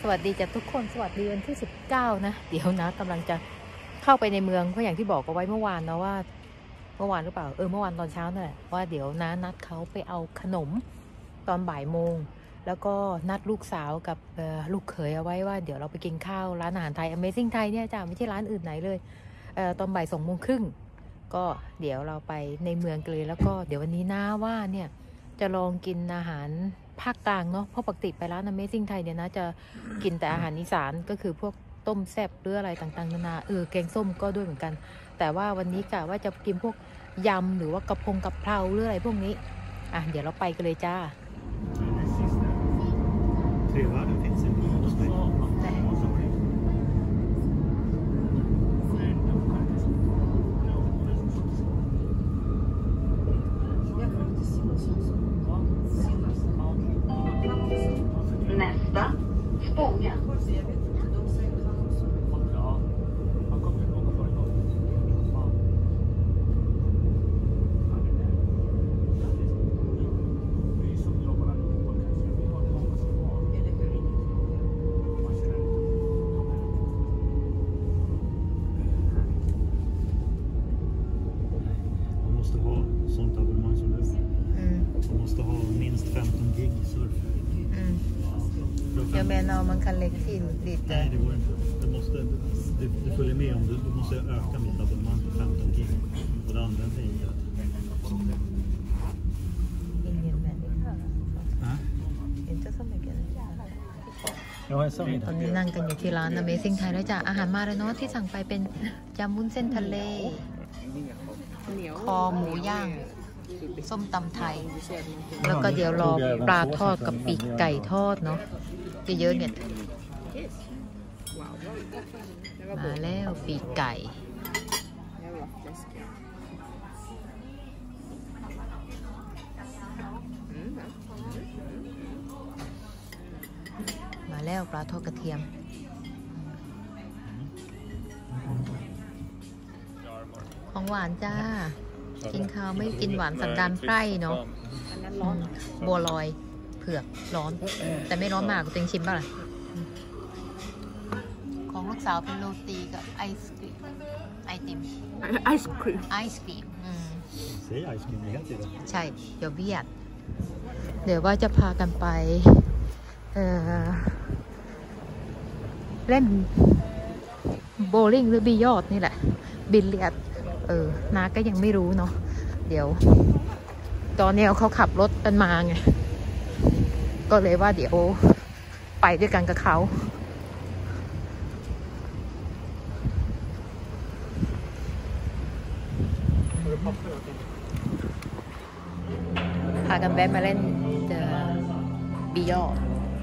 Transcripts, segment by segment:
วัสดีจากทุกคนสวัสดีวันที่19นะเดี๋ยวนะกำลังจะเข้าไปในเมืองเพราะอย่างที่บอกเอาไว้เมื่อวานนะว่าเมื่อวานหรือเปล่าเมื่อวานตอนเช้านั่นแหละว่าเดี๋ยวนะนัดเขาไปเอาขนมตอนบ่ายโมงแล้วก็นัดลูกสาวกับลูกเขยเอาไว้ว่าเดี๋ยวเราไปกินข้าวร้านอาหารไทย Amazing Thai เนี่ยจ้าไม่ใช่ร้านอื่นไหนเลยตอนบ่าย2:30ก็เดี๋ยวเราไปในเมืองกันเลยแล้วก็เดี๋ยววันนี้นะว่าเนี่ยจะลองกินอาหารภาคกลางเนาะเพราะปกติไปร้าน Amazing Thai เนี่ยนะจะกินแต่อาหารอีสานก็คือพวกต้มแซ่บหรืออะไรต่างๆนานาแกงส้มก็ด้วยเหมือนกันแต่ว่าวันนี้กะว่าจะกินพวกยำหรือว่ากะเพราหรืออะไรพวกนี้เดี๋ยวเราไปกันเลยจ้าMan kan lägga till lite. Nej, det går inte. Det följer med om du måste öka mitt abonnemang på 15 gig och det använder inte. Ingen människa. Inte så mycket. ตอนนี้นั่งกันอยู่ที่ร้าน Amazing Thai แล้วจ้ะอาหารมาแล้วเนาะที่สั่งไปเป็นยำวุ้นเส้นทะเลคอหมูย่างส้มตำไทยแล้วก็เดี๋ยวรอปลาทอดกับปีกไก่ทอดเนาะเยอะๆเนี่ยมาแล้วปีกไก่มาแล้วปลาทอดกระเทียมของหวานจ้ากินข้าวไม่กินหวานสันดานไพร่เนาะบัวลอยเผือกร้อนแต่ไม่ร้อนมากตัวเองชิมป่ะล่ะของลูกสาวเป็นโรตีกับไอศครีมไอศครีมใช่เดี๋ยวเวียดเดี๋ยวว่าจะพากันไปเล่นโบลิ่งหรือบิลยอร์ดนี่แหละบิลเลียดนาก็ยังไม่รู้เนาะเดี๋ยวตอนนี้เขาขับรถกันมาไงก็เลยว่าเดี๋ยวไปด้วยกันกับเขาพากันแวะมาเล่นบิลยอร์ด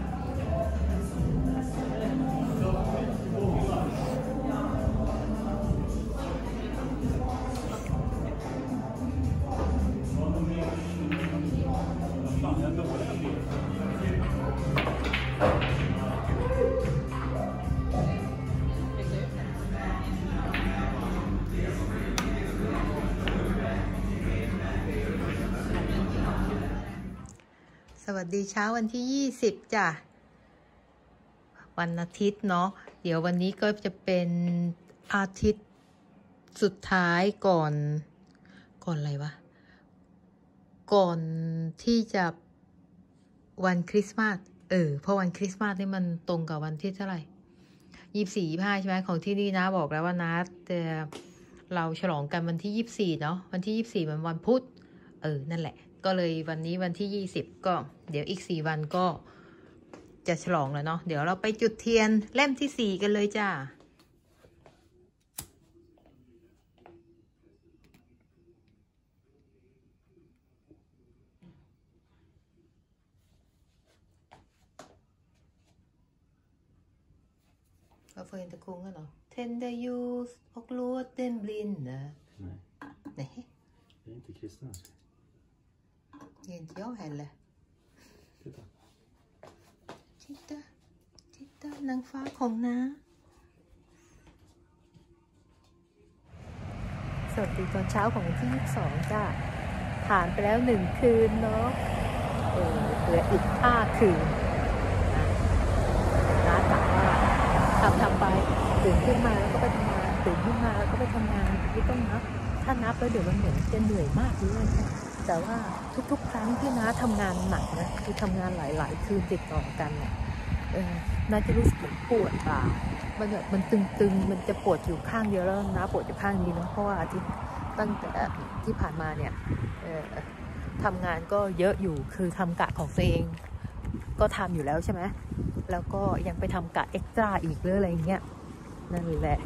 สวัสดีเช้าวันที่20จ้ะวันอาทิตย์เนาะเดี๋ยววันนี้ก็จะเป็นอาทิตย์สุดท้ายก่อนอะไรวะก่อนที่จะวันคริสต์มาสเพราะวันคริสต์มาสนี่มันตรงกับวันที่เท่าไหร่24-25ใช่ไหมของที่นี่นะบอกแล้วว่านะแต่เราฉลองกันวันที่24เนาะวันที่24มันวันพุธนั่นแหละก็เลยวันนี้วันที่20ก็เดี๋ยวอีก4วันก็จะฉลองแล้วเนาะเดี๋ยวเราไปจุดเทียนเล่มที่4กันเลยจ้าVarför inte sjunga då? Tända ljus och låt den blinda. Nej. Det är inte kristna. Det är inte jag heller. Titta, นางฟ้าของน้าสวัสดีตอนเช้าของวันที่22จ้าผ่านไปแล้ว1คืนเนาะเหลืออีก5คืนน้าจ๋าตื่นขึ้นมาแล้วก็ไปทำงานตื่นขึ้นมาแล้วก็ไปทำงานไม่ต้องนับถ้านับแล้วเดี๋ยวมันเหมือนจะเหนื่อยมากเลยแต่ว่าทุกๆครั้งที่น้าทำงานหนักนะคือทำงานหลายๆคืนติดต่อกันเนี่ยน้าจะรู้สึกปวดบ่ามันแบบมันตึงๆมันจะปวดอยู่ข้างเดียวแล้วน้าปวดอยู่ข้างนี้เนาะเพราะว่าอาทิตย์ตั้งแต่ที่ผ่านมาเนี่ยทำงานก็เยอะอยู่คือทำกะของตัวเองก็ทำอยู่แล้วใช่ไหมแล้วก็ยังไปทำกะเอ็กซ์ตร้าอีกหรืออะไรเงี้ยนั่นแหละ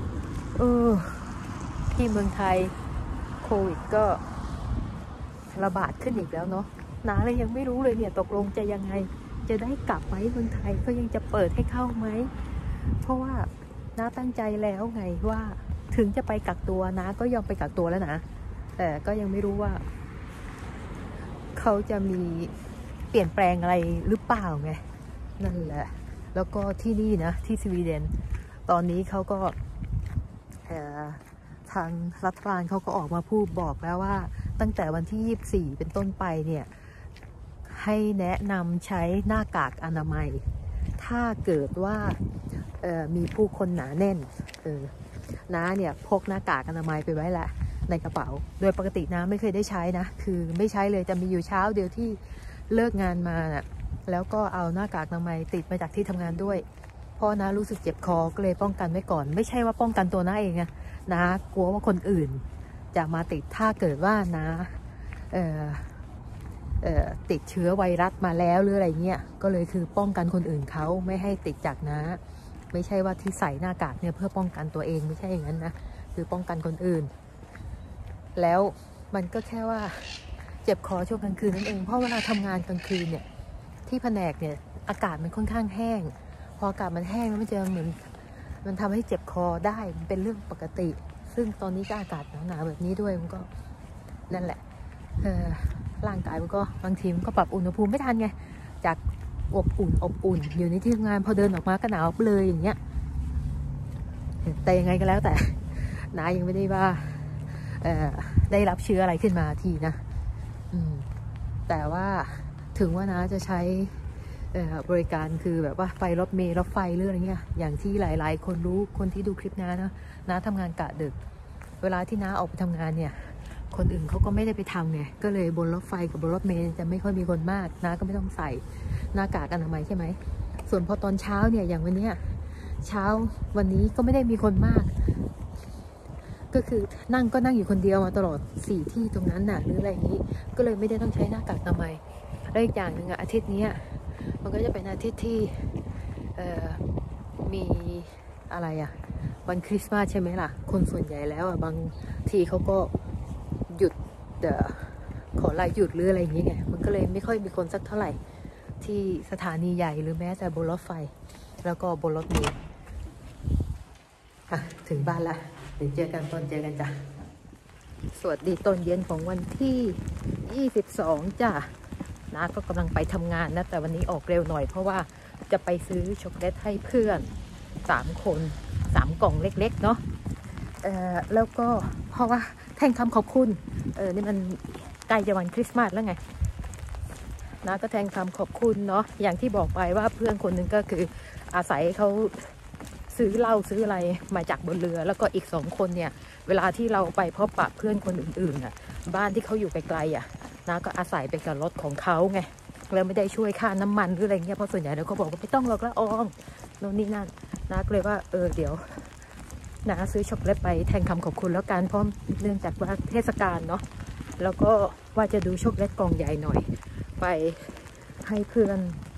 ที่เมืองไทยโควิดก็ระบาดขึ้นอีกแล้วเนาะน้าเลยยังไม่รู้เลยเนี่ยตกลงจะยังไงจะได้กลับไหมเมืองไทยก็ยังจะเปิดให้เข้าไหมเพราะว่าน้าตั้งใจแล้วไงว่าถึงจะไปกักตัวน้าก็ยอมไปกักตัวแล้วนะแต่ก็ยังไม่รู้ว่าเขาจะมีเปลี่ยนแปลงอะไรหรือเปล่าไงนั่นแหละแล้วก็ที่นี่นะที่สวีเดนตอนนี้เขาก็ทางรัฐบาลเขาก็ออกมาพูดบอกแล้วว่าตั้งแต่วันที่24เป็นต้นไปเนี่ยให้แนะนำใช้หน้ากากอนามัยถ้าเกิดว่ามีผู้คนหนาแน่นน้าเนี่ยพกหน้ากากอนามัยไปไว้แหละในกระเป๋าโดยปกติน้าไม่เคยได้ใช้นะคือไม่ใช้เลยจะมีอยู่เช้าเดียวที่เลิกงานมาน่ะแล้วก็เอาหน้ากากอนามัยติดมาจากที่ทำงานด้วยเพราะน้ารู้สึกเจ็บคอก็เลยป้องกันไว้ก่อนไม่ใช่ว่าป้องกันตัวน้าเองนะน้ากลัวว่าคนอื่นจะมาติดถ้าเกิดว่าน้าติดเชื้อไวรัสมาแล้วหรืออะไรเงี้ยก็เลยคือป้องกันคนอื่นเขาไม่ให้ติดจากน้าไม่ใช่ว่าที่ใส่หน้ากากเนี่ยเพื่อป้องกันตัวเองไม่ใช่อย่างนั้นนะคือป้องกันคนอื่นแล้วมันก็แค่ว่าเจ็บคอช่วงกลางคืนนั่นเองเพราะเวลาทำงานกลางคืนเนี่ยที่แผนกเนี่ยอากาศมันค่อนข้างแห้งพออากาศมันแห้งมันจะเหมือนมันทำให้เจ็บคอได้มันเป็นเรื่องปกติซึ่งตอนนี้ก็อากาศหนาวๆแบบนี้ด้วยมันก็นั่นแหละร่างกายมันก็บางทีมันก็ปรับอุณหภูมิไม่ทันไงจากอบอุ่นอยู่ในที่ทำงานพอเดินออกมาก็หนาวเลยอย่างเงี้ยแต่ยังไงก็แล้วแต่น้ายังไม่ได้ว่าได้รับเชื้ออะไรขึ้นมาทีนะแต่ว่าถึงว่าน้าจะใช้บริการคือแบบว่าไปรถเมล์รถไฟหรืออะไรเงี้ยอย่างที่หลายๆคนรู้คนที่ดูคลิปน้านะน้าทำงานกะดึกเวลาที่น้าออกไปทำงานเนี่ยคนอื่นเขาก็ไม่ได้ไปทำไงก็เลยบนรถไฟกับบนรถเมล์จะไม่ค่อยมีคนมากน้าก็ไม่ต้องใส่หน้ากากอนามัยใช่ไหมส่วนพอตอนเช้าเนี่ยอย่างวันนี้เช้าวันนี้ก็ไม่ได้มีคนมากก็คือนั่งอยู่คนเดียวมาตลอด4ที่ตรงนั้นน่ะหรืออะไรอย่างนี้ก็เลยไม่ได้ต้องใช้หน้ากากอนามัยและอีกอย่างหนึ่งอาทิตย์นี้มันก็จะเป็นอาทิตย์ที่มีอะไรวันคริสต์มาสใช่ไหมล่ะคนส่วนใหญ่แล้วบางทีเขาก็หยุดขอลาหยุดหรืออะไรอย่างนี้ไงมันก็เลยไม่ค่อยมีคนสักเท่าไหร่ที่สถานีใหญ่หรือแม้แต่บนรถไฟแล้วก็บนรถเมล์ถึงบ้านละเดี๋ยวเจอกันจ้ะสวัสดีตอนเย็นของวันที่22จ้ะน้าก็กำลังไปทำงานนะแต่วันนี้ออกเร็วหน่อยเพราะว่าจะไปซื้อช็อกโกแลตให้เพื่อน3 คน3 กล่องเล็กๆเนาะแล้วก็เพราะว่าแทนคำขอบคุณนี่มันใกล้จะวันคริสต์มาสแล้วไงน้าก็แทนคำขอบคุณเนาะอย่างที่บอกไปว่าเพื่อนคนหนึ่งก็คืออาศัยเขาซื้อเหล้าซื้ออะไรมาจากบนเรือแล้วก็อีก2 คนเนี่ยเวลาที่เราไปพบปะเพื่อนคนอื่นๆบ้านที่เขาอยู่ไกลๆน้าก็อาศัยไปกับรถของเขาไงแล้วไม่ได้ช่วยค่าน้ำมันหรืออะไรเงี้ยเพราะส่วนใหญ่เราก็บอกว่าไม่ต้องหรอกละอองโน่นนี่นั่นน้าก็เลยว่าเดี๋ยวน้าซื้อช็อกโกแลตไปแทนคำขอบคุณแล้วกันเพราะเนื่องจากว่าเทศกาลเนาะแล้วก็ว่าจะดูช็อกโกแลตกล่องใหญ่หน่อยไปให้เพื่อน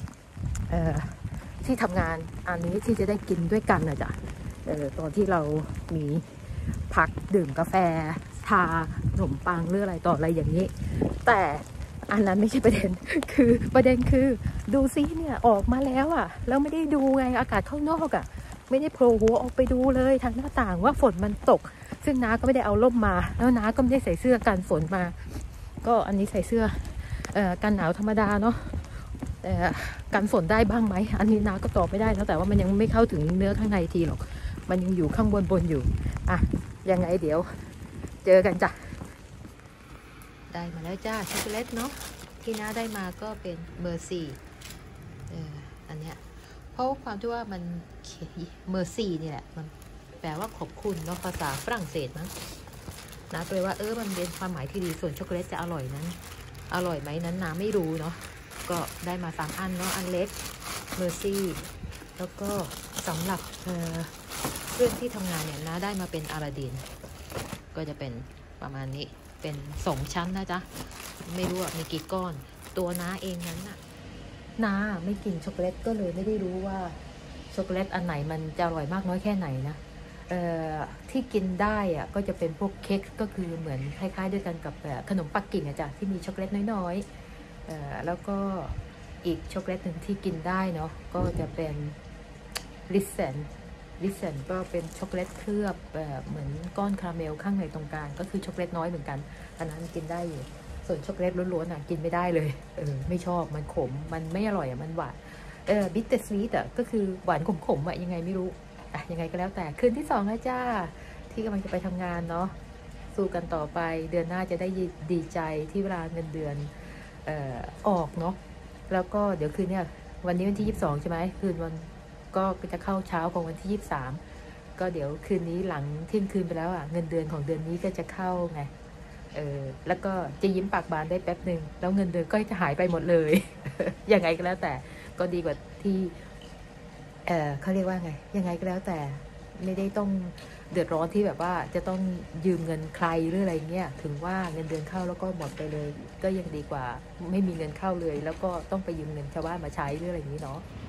ที่ทำงานอันนี้ที่จะได้กินด้วยกันนะจ๊ะตอนที่เรามีพักดื่มกาแฟทาขนมปังหรืออะไรต่ออะไรอย่างนี้แต่อันนั้นไม่ใช่ประเด็นคือประเด็นคือดูซิเนี่ยออกมาแล้วแล้วไม่ได้ดูไงอากาศข้างนอกไม่ได้โผล่หัวออกไปดูเลยทางหน้าต่างว่าฝนมันตกซึ่งน้าก็ไม่ได้เอาร่มมาแล้วน้าก็ไม่ได้ใส่เสื้อกันฝนมาก็อันนี้ใส่เสื้อกันหนาวธรรมดาเนาะแต่กันฝนได้บ้างไหมอันนี้น้าก็ตอบไม่ได้แล้วแต่ว่ามันยังไม่เข้าถึงเนื้อข้างในทีหรอกมันยังอยู่ข้างบนอยู่ยังไงเดี๋ยวเจอกันจ้ะได้มาแล้วจ้าช็อกโกแลตเนาะที่น้าได้มาก็เป็นเบอร์ 4อันเนี้ยเพราะความที่ว่ามันเมอร์ซี่นี่แหละมันแปลว่าขอบคุณเนาะภาษาฝรั่งเศสมั้งนะเลยว่ามันเป็นความหมายที่ดีส่วนช็อกโกแลตจะอร่อยนั้นอร่อยไหมนั้นน้าไม่รู้เนาะก็ได้มา3อันเนาะอันเล็กเมอร์ซี่แล้วก็สำหรับเพื่อนที่ทำงานเนี่ยน้าได้มาเป็นอาราดินก็จะเป็นประมาณนี้เป็น2ชั้นนะจ๊ะไม่รู้ว่ามีกี่ก้อนตัวน้าเองนั้นน่ะน้าไม่กินช็อกโกแลตก็เลยไม่ได้รู้ว่าช็อกโกแลตอันไหนมันจะอร่อยมากน้อยแค่ไหนนะที่กินได้อะก็จะเป็นพวกเค้กก็คือเหมือนคล้ายๆด้วยกันกับขนมปักกิ่งอะจ้ะที่มีช็อกโกแลตน้อยๆแล้วก็อีกช็อกโกแลตหนึ่งที่กินได้เนาะก็จะเป็นลิสเซนก็เป็นช็อกโกแลตเคลือบเหมือนก้อนคาราเมลข้างในตรงกลางก็คือช็อกโกแลตน้อยเหมือนกันอันนั้นกินได้อยู่ส่วนช็อกโกแลตล้วนๆอ่ะกินไม่ได้เลยไม่ชอบมันขมมันไม่อร่อยอ่ะมันหวานบิตเตอร์สวีทอ่ะก็คือหวานขมๆอ่ะยังไงไม่รู้ยังไงก็แล้วแต่คืนที่2แล้วจ้าที่กำลังจะไปทำงานเนาะสู้กันต่อไปเดือนหน้าจะได้ดีใจที่เวลาเงินเดือนออกเนาะแล้วก็เดี๋ยวคืนเนี่ยวันนี้วันที่22ใช่ไหมคืนวันก็จะเข้าเช้าของวันที่23ก็เดี๋ยวคืนนี้หลังเที่ยงคืนไปแล้วอ่ะเงินเดือนของเดือนนี้ก็จะเข้าไงแล้วก็จะยิ้มปากบานได้แป๊บหนึ่งแล้วเงินเดือนก็จะหายไปหมดเลย ยังไงก็แล้วแต่ก็ดีกว่าที่เขาเรียกว่าไงยังไงก็แล้วแต่ไม่ได้ต้องเดือดร้อนที่แบบว่าจะต้องยืมเงินใครหรืออะไรเงี้ยถึงว่าเงินเดือนเข้าแล้วก็หมดไปเลยก็ยังดีกว่าไม่มีเงินเข้าเลยแล้วก็ต้องไปยืมเงินชาวบ้านมาใช้หรืออะไรอย่างนี้เนาะ